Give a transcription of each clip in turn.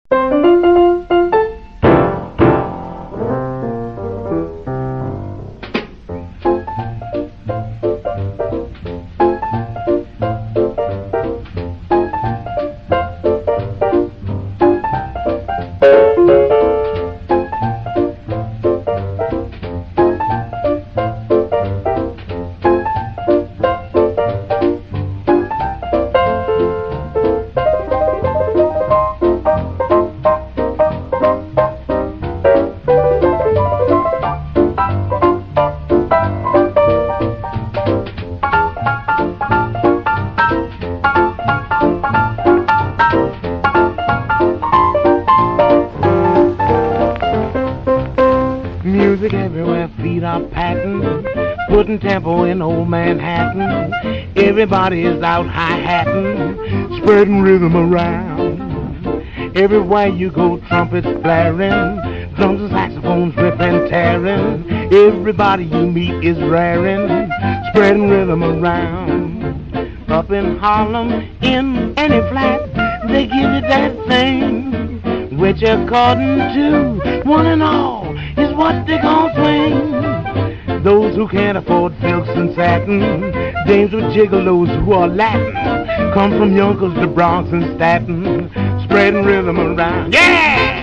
Music everywhere, feet are patting, putting tempo in old Manhattan. Everybody is out hi-hatting, spreading rhythm around. Everywhere you go, trumpets blaring, drums and saxophones ripping, tearing. Everybody you meet is raring, spreading rhythm around. Up in Harlem, in any flat, they give you that thing, which according to one and all is what they gon' swing. Those who can't afford silks and satin, dames with gigolos who are Latin, come from Yonkers to Bronx and Staten, spreading rhythm around. Yeah!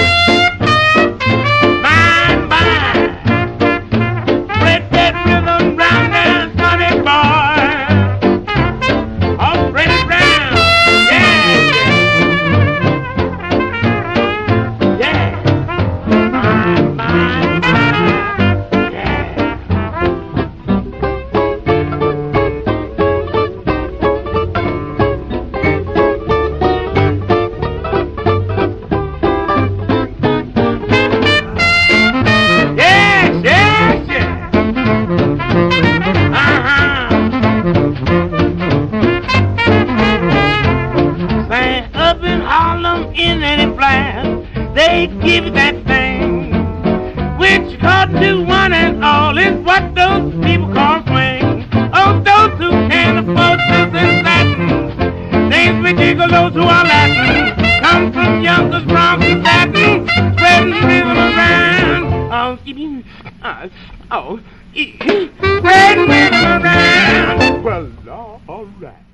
Mine, mine! Spread that rhythm round there, sonny boy! I'll spread it round! Yeah! Yeah! Mine, mine, mine! Yeah! Up in Harlem, in any flat, they give you that thing, which caught to one and all is what those people call swing. Oh, those who can't afford silks and satins, dames with gigolos who are Latin, come from Yonkers, Bronx, and Staten, spreading rhythm around. Spreading rhythm around. Well, all right.